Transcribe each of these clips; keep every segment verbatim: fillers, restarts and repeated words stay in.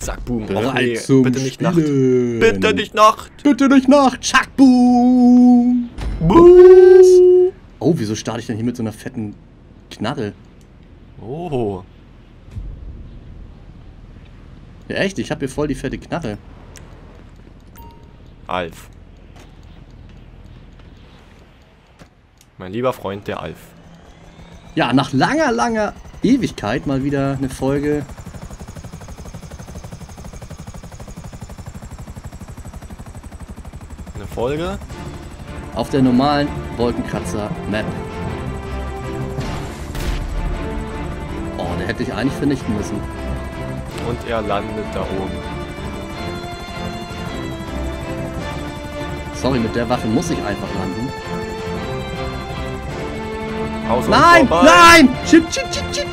Zack, boom. Bereit Och, nee, zum bitte nicht Nacht. Spielen. Bitte nicht Nacht. Bitte nicht Nacht. Zack, boom. Boom. Oh, wieso starte ich denn hier mit so einer fetten Knarre? Oh. Ja, echt, ich habe hier voll die fette Knarre. Alf. Mein lieber Freund, der Alf. Ja, nach langer, langer Ewigkeit mal wieder eine Folge. Eine Folge? Auf der normalen Wolkenkratzer-Map. Oh, der hätte ich eigentlich vernichten müssen. Und er landet da oben. Sorry, mit der Waffe muss ich einfach landen. Aus und Nein! vorbei. Nein! Shit, shit, shit, shit!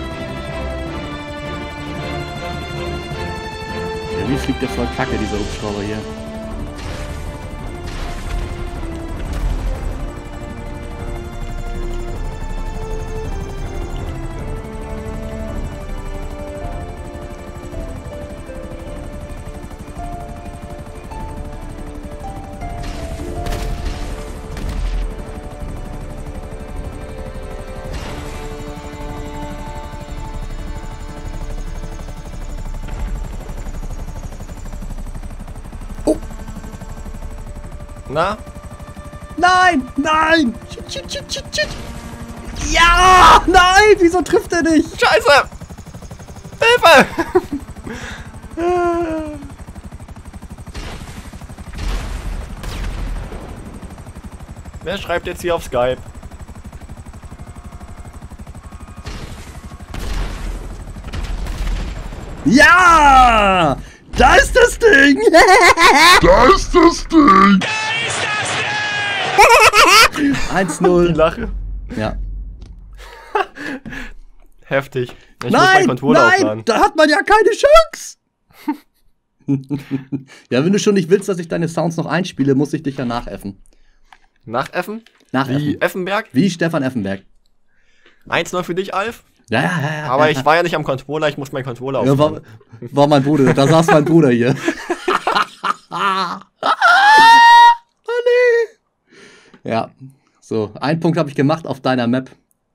Ja, wie fliegt der voll Kacke, dieser Hubschrauber hier? Na? Nein! Nein! Shit, shit, shit, shit, shit! Ja! Nein! Wieso trifft er nicht? Scheiße! Hilfe! Wer schreibt jetzt hier auf Skype? Ja! Da ist das Ding! Da ist das Ding! eins Die null. Lache. Ja. Heftig. Ich muss Nein! meinen Controller Nein! aufladen. Da hat man ja keine Chance! Ja, wenn du schon nicht willst, dass ich deine Sounds noch einspiele, muss ich dich ja nachäffen. Nach Effen? Nachäffen. Wie Effenberg? Wie Stefan Effenberg. eins null für dich, Alf. Ja, ja, ja. ja Aber ja, ich war ja nicht am Controller, ich muss meinen Controller ja, war, aufladen. war mein Bruder, da saß mein Bruder hier. Oh nee. Ja, so, einen Punkt habe ich gemacht auf deiner Map.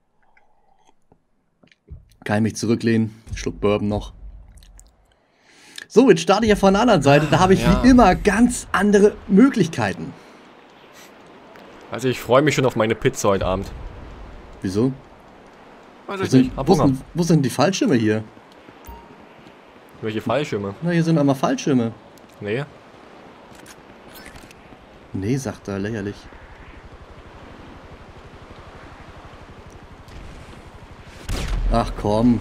Kann ich mich zurücklehnen, Schluck Bourbon noch. So, jetzt starte ich ja von der anderen Seite, da habe ich Ja. wie immer ganz andere Möglichkeiten. Also ich freue mich schon auf meine Pizza heute Abend. Wieso? Weiß Wo ich sind, nicht. Hab wo, Hunger. sind, wo sind die Fallschirme hier? Welche Fallschirme? Na, hier sind einmal Fallschirme. Nee. Nee, sagt er, lächerlich. Ach komm.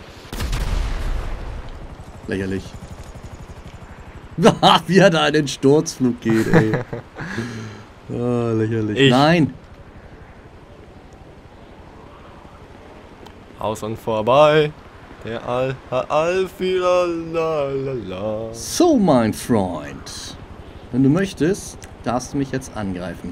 Lächerlich. Wie er da in den Sturzflug geht, ey. Oh, lächerlich. Ich. Nein. Aus und vorbei. Der Al Alfie, la la la la. So, mein Freund. Wenn du möchtest, darfst du mich jetzt angreifen.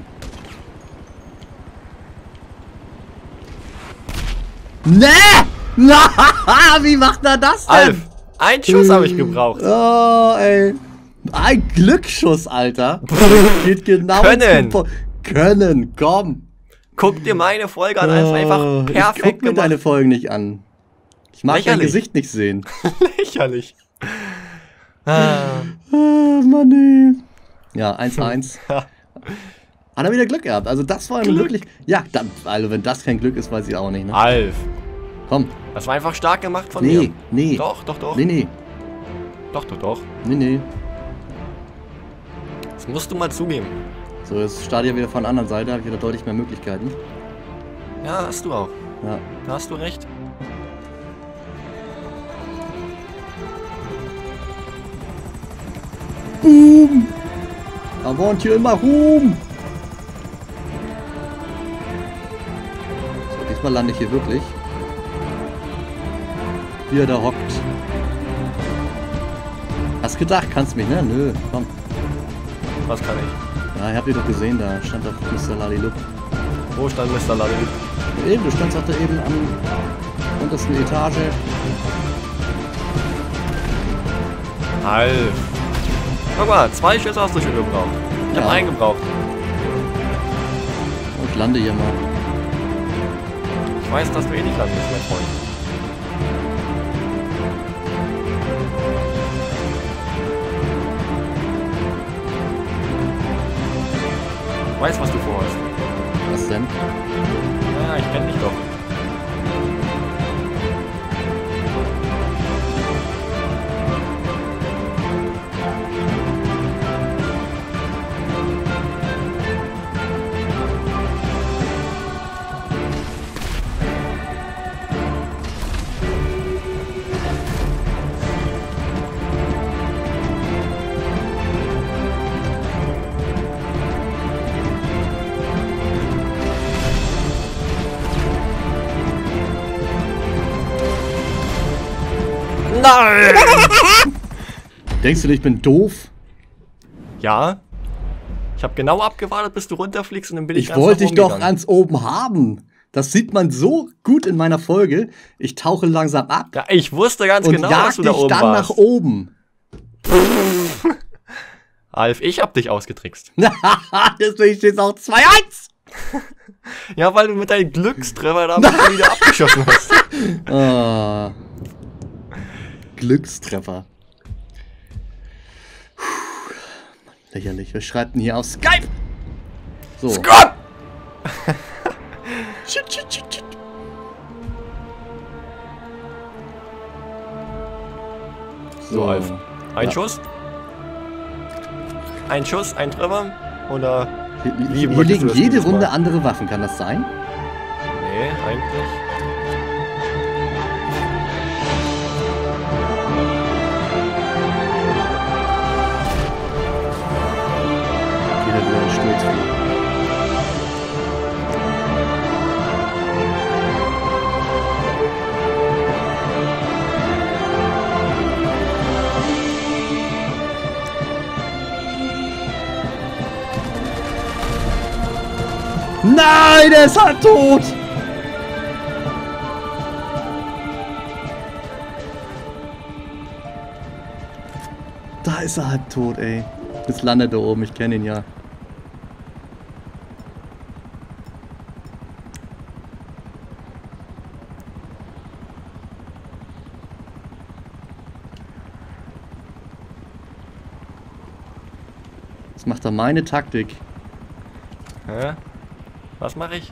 Nee! Na, wie macht er das denn? Alf, ein Schuss habe ich gebraucht. Oh, ey. Ein Glücksschuss, Alter. Geht genau Können. zum Po- Können, komm. Guck dir meine Folge an, Alf, einfach Oh, ich perfekt guck mir gemacht. deine Folgen nicht an. Ich mag dein Lächerlich. Gesicht nicht sehen. Lächerlich. Ah. Oh, Mann, ey. Ja, eins eins. Hat er wieder Glück gehabt. Also das war Glück. wirklich... Ja, dann, also wenn das kein Glück ist, weiß ich auch nicht, ne? Alf, Komm. das war einfach stark gemacht von Nee, mir. nee. Doch, doch, doch. Nee, nee. Doch, doch, doch. Nee, nee. Das musst du mal zugeben. So, jetzt starte ich ja wieder von der anderen Seite. Habe ich wieder deutlich mehr Möglichkeiten. Ja, hast du auch. Ja. Da hast du recht. Boom! I want you in my home! So, diesmal lande ich hier wirklich. Wie er da hockt. Hast gedacht, kannst mich, ne? Nö, komm. Was kann ich? Ja, ich hab dich doch gesehen, da stand doch Mister Lalilup. Wo stand Mister Lalilup? Eben, du standst doch da eben am untersten Etage. Alf. Guck mal, zwei Schüsse hast du schon gebraucht. Ich Ja. hab einen gebraucht. Und lande hier mal. Ich weiß, dass du eh nicht landest, mein Freund. Ich weiß, was du vorhast. Was denn? Ja, ich kenn dich doch. Nein! Denkst du, ich bin doof? Ja. Ich habe genau abgewartet, bis du runterfliegst und dann bin ich Ich ganz wollte nach dich doch oben gegangen. ganz oben haben. Das sieht man so gut in meiner Folge. Ich tauche langsam ab Ja, ich wusste ganz und genau, dass jag du da dich oben dann warst. nach oben. Alf, ich hab dich ausgetrickst. Deswegen steht es auch zwei eins. Ja, weil du mit deinem Glückstreffer da wieder abgeschossen hast. Ah. Glückstreffer. Puh. Lächerlich. Wir schreiben hier auf Skype. So. Scott! Shit, shit, shit, shit. So, Alf. Ein Ja. Schuss? Ein Schuss, ein Treffer? Oder? Hier, Wie hier möchtest liegen du das jede dieses Mal? Runde andere Waffen. Kann das sein? Nee, eigentlich. Wieder wieder ein Sturzflug. Nein, er ist halt tot! Da ist er halb tot, ey. Jetzt landet er oben, ich kenne ihn ja. Jetzt macht er meine Taktik. Hä? Was mache ich?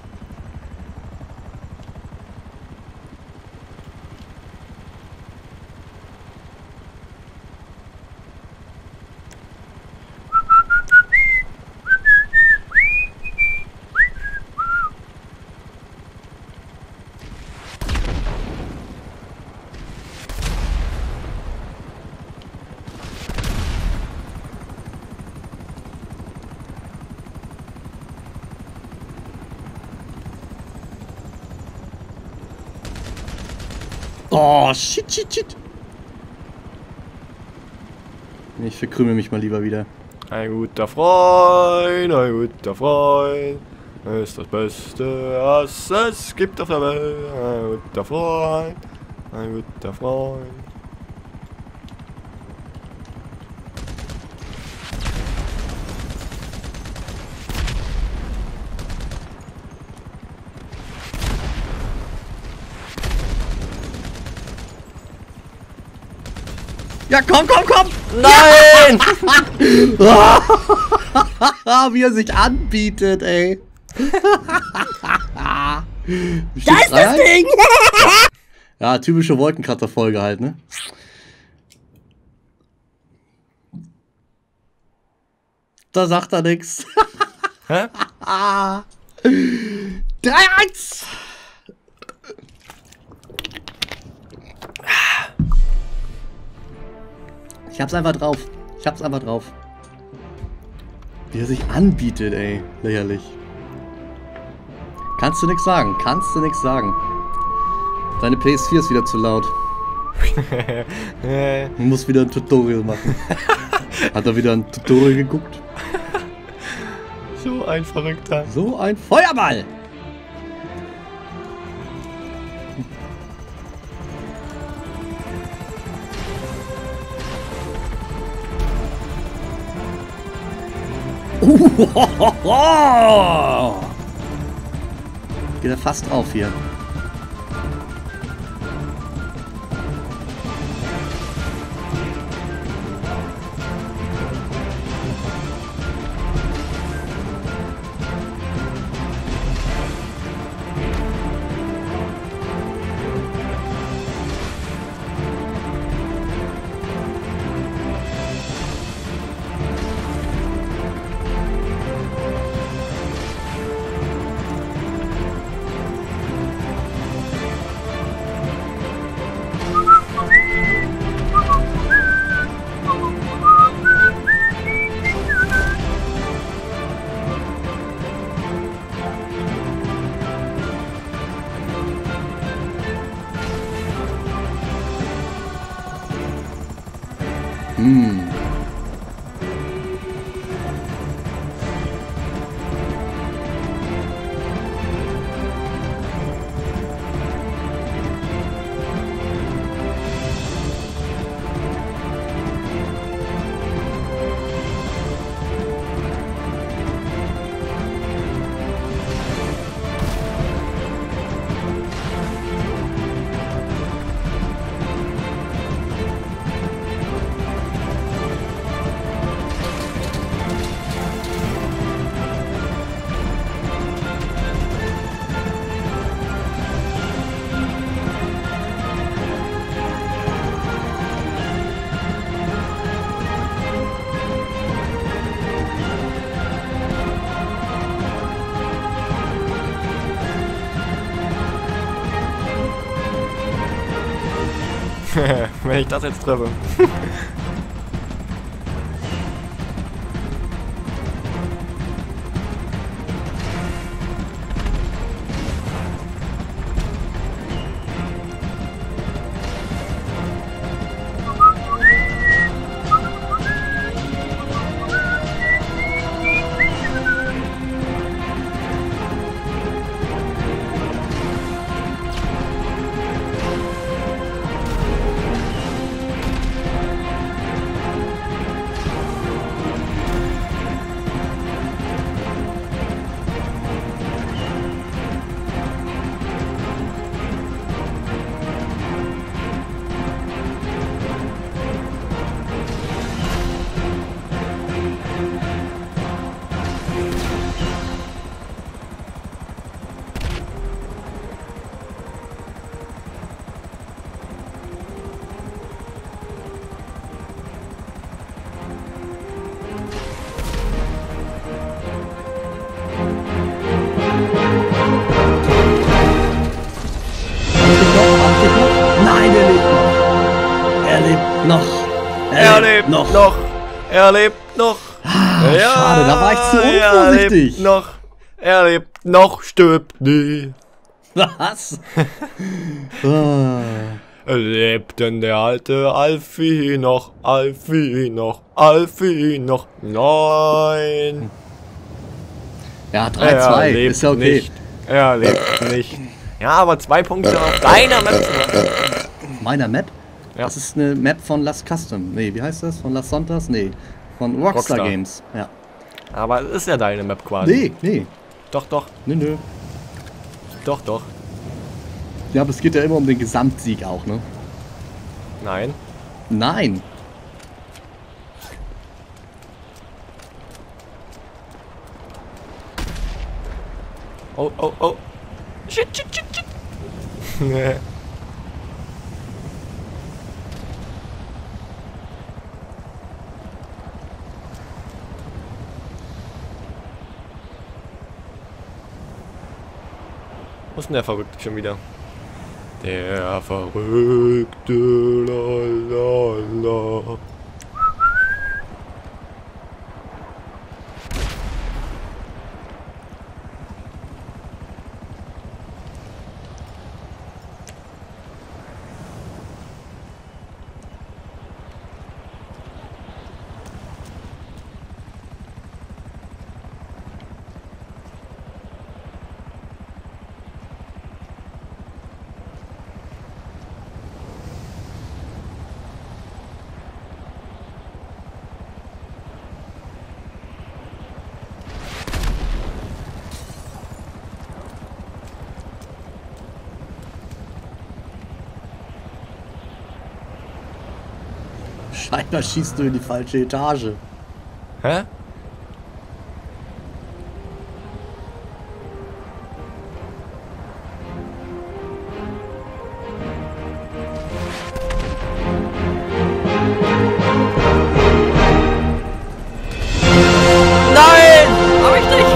Oh, shit, shit, shit. Ich verkrümel mich mal lieber wieder. Ein guter Freund, ein guter Freund ist das Beste, was es gibt auf der Welt. Ein guter Freund, ein guter Freund. Ja, komm, komm, komm! Nein! Wie er sich anbietet, ey. Da ist das Ding! Ja, typische Wolkenkratzer-Folge halt, ne? Da sagt er nix. Hä? drei eins! Ich hab's einfach drauf. Ich hab's einfach drauf. Wie er sich anbietet, ey. Lächerlich. Kannst du nix sagen. Kannst du nix sagen. Deine P S vier ist wieder zu laut. Du musst wieder ein Tutorial machen. Hat er wieder ein Tutorial geguckt? So ein Verrückter. So ein Feuerball! Uh, ho, ho, ho. Geht er fast auf hier. Hm. Wenn ich das jetzt treffe. Noch. Er lebt noch. noch. Er lebt noch. Ah, ja, schade, da war ich zu unvorsichtig. Er lebt noch. Er lebt noch, stirbt nie. Was? ah. Lebt denn der alte Alfie noch? Alfie noch? Alfie noch? Nein. Ja, drei zwei. Ist ja okay. Nicht. Er lebt nicht. Ja, aber zwei Punkte auf deiner Map zu machen. Meiner Map? Ja. Das ist eine Map von Las Custom. Nee, wie heißt das? Von Las Santas? Nee. Von Rockstar, Rockstar Games. Ja. Aber es ist ja deine Map quasi. Nee, nee. Doch, doch. Nö, nö. Doch, doch. Ja, aber es geht ja immer um den Gesamtsieg auch, ne? Nein. Nein. Oh, oh, oh. Shit, shit, shit, shit. Nee. Wo ist denn der Verrückte schon wieder? Der Verrückte, la, la, la. Scheinbar schießt du in die falsche Etage. Hä? Nein! Hab ich nicht!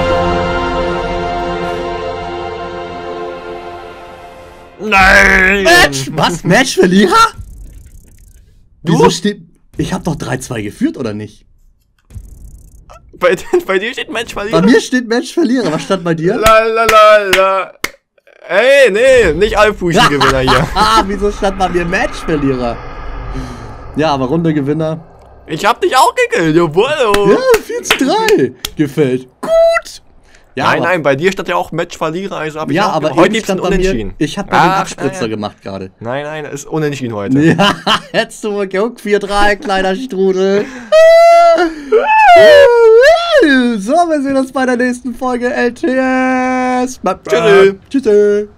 Nein! Match! Was? Match-Verlierer? Du? Wieso steht... Ich hab doch drei zwei geführt, oder nicht? Bei, bei dir steht Match Bei Verlierer. mir steht Match-Verlierer. Was stand bei dir? La la la la. Ey, nee, nicht Alphuschen-Gewinner hier. Ah, wieso stand bei mir Match-Verlierer? Ja, aber Runde-Gewinner. Ich hab dich auch gekillt, jawohl. Ja, vier zu drei. Gefällt. Gut. Ja, nein, aber, nein, bei dir stand ja auch Match-Verlierer, also hab ich ja, auch. aber Heute eben gibt's ein stand bei mir, Unentschieden. ich hab bei den Ach, Abspritzer ja. gemacht gerade. Nein, nein, es ist Unentschieden heute. Ja, hättest du mal geguckt, vier drei, kleiner Strudel. So, wir sehen uns bei der nächsten Folge L T S. Tschüss. Tschüss.